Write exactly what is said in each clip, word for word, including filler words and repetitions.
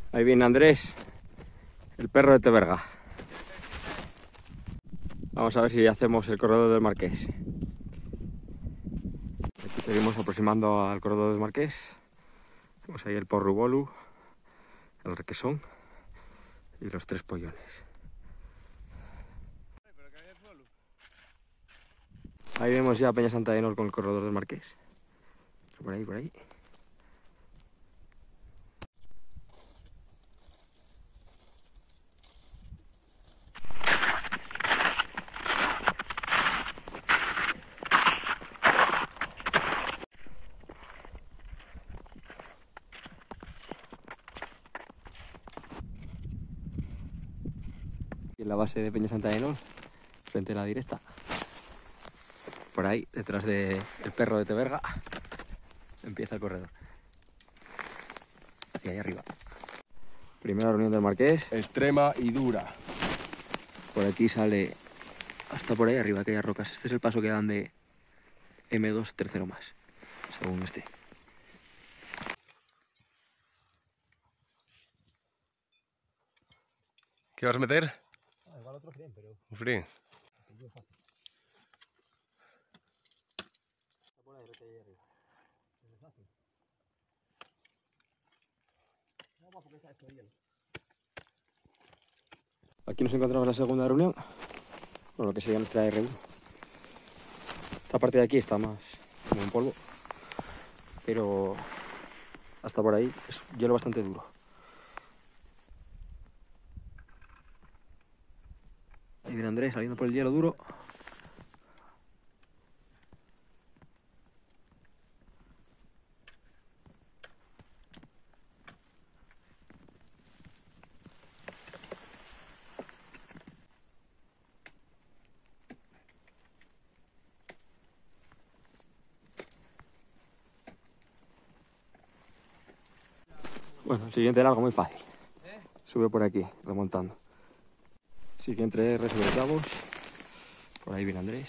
Ahí viene Andrés, el perro de Teverga. Vamos a ver si hacemos el corredor del Marqués. Aquí seguimos aproximando al corredor del Marqués. Tenemos ahí el Porrubolu, el Requesón y los tres pollones. Ahí vemos ya Peña Santa de Nor con el corredor del Marqués. Por ahí, por ahí. En la base de Peña Santa de Nor, frente a la directa. Por ahí, detrás del perro de Teverga, empieza el corredor. Hacia ahí arriba. Primera reunión del Marqués. Extrema y dura. Por aquí sale hasta por ahí arriba, aquellas rocas. Este es el paso que dan de eme dos tercero más, según este. ¿Qué vas a meter? Ah, igual otro freen, pero... Un free. Aquí nos encontramos en la segunda reunión, con lo que sería nuestra erre uno. Esta parte de aquí está más como en polvo, pero hasta por ahí es hielo bastante duro. Ahí viene Andrés saliendo por el hielo duro. Bueno, el siguiente largo muy fácil. Sube por aquí, remontando. Siguiente erre sobre clavos. Por ahí viene Andrés.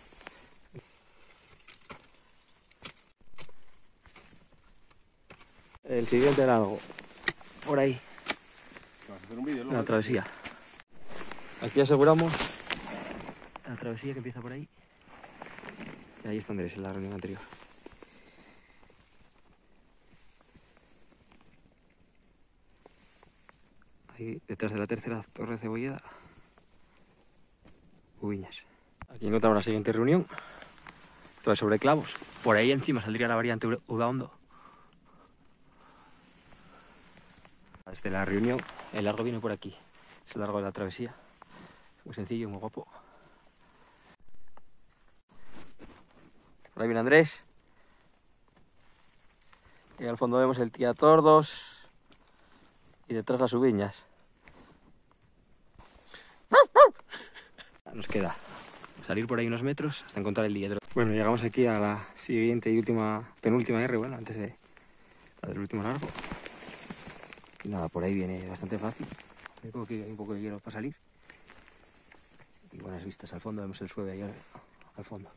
El siguiente largo. Por ahí. ¿Vas a hacer un vídeo? En la travesía. Aquí aseguramos la travesía que empieza por ahí. Y ahí está Andrés en la reunión anterior. Ahí detrás de la tercera torre de Cebolleda. Ubiñas. Aquí encontramos la siguiente reunión. Todo sobre clavos. Por ahí encima saldría la variante Udaondo. Desde la reunión, el largo viene por aquí. Es el largo de la travesía. Muy sencillo, muy guapo. Por ahí viene Andrés. Y al fondo vemos el Tía Tordos. Y detrás las Ubiñas. Nos queda salir por ahí unos metros hasta encontrar el dietro. Bueno, llegamos aquí a la siguiente y última, penúltima erre, bueno, antes de la del último largo. Y nada, por ahí viene bastante fácil. Hay un poco, hay un poco de hielo para salir. Y buenas vistas al fondo, vemos el sueve ahí al, al fondo.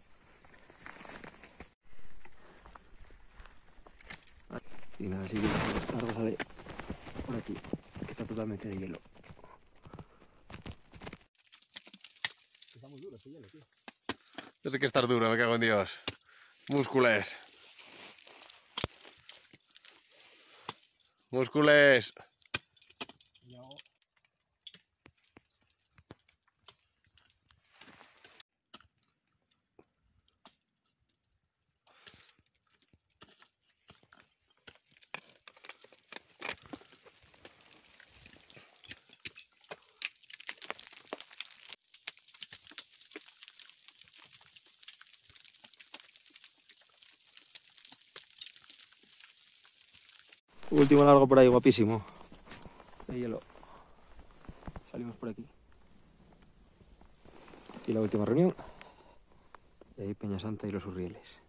Y nada, el siguiente largo sale por aquí, que está totalmente de hielo. Está muy duro este hielo, tío. Yo sé que estar duro, me cago en Dios. Múscules. Múscules. Último largo por ahí, guapísimo. De hielo. Salimos por aquí. Y la última reunión. Y ahí Peña Santa y los Urrieles.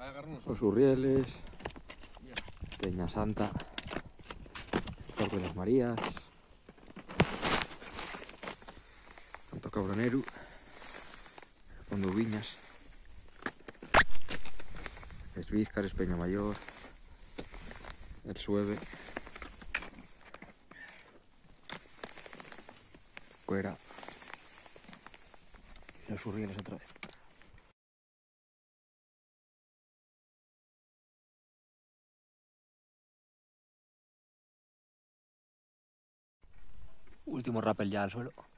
Los Urrieles, Peña Santa, Torre de las Marías, Santo Cabroneru, Fondo Viñas, Esvízcares, Peña Mayor, El Sueve, Cuera y los Urrieles otra vez. Último rappel ya al suelo.